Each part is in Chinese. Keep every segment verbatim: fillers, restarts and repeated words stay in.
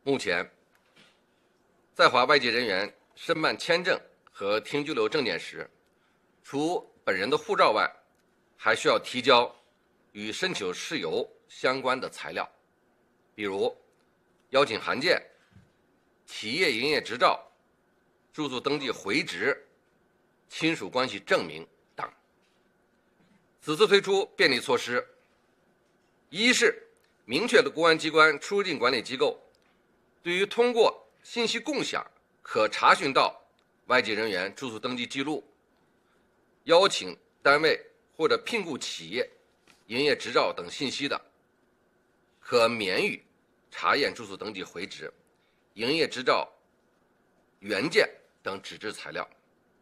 目前，在华外籍人员申办签证和停居留证件时，除本人的护照外，还需要提交与申请事由相关的材料，比如邀请函件、企业营业执照、住宿登记回执、亲属关系证明等。此次推出便利措施，一是明确了公安机关出入境管理机构对于通过信息共享可查询到外籍人员住宿登记记录、邀请单位或者聘雇企业营业执照等信息的，可免予查验住宿登记回执、营业执照原件等纸质材料。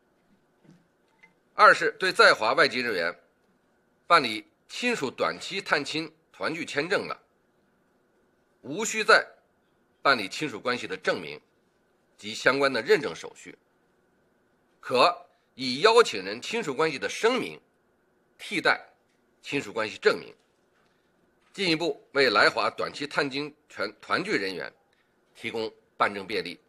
二是对在华外籍人员办理亲属短期探亲团聚签证的，无需再办理亲属关系的证明及相关的认证手续，可以邀请人亲属关系的声明替代亲属关系证明，进一步为来华短期探亲团团聚人员提供办证便利。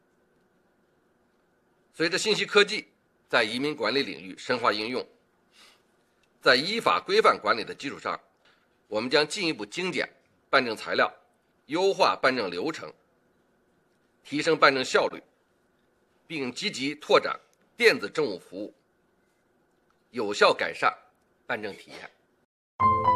随着信息科技在移民管理领域深化应用，在依法规范管理的基础上，我们将进一步精简办证材料，优化办证流程，提升办证效率，并积极拓展电子政务服务，有效改善办证体验。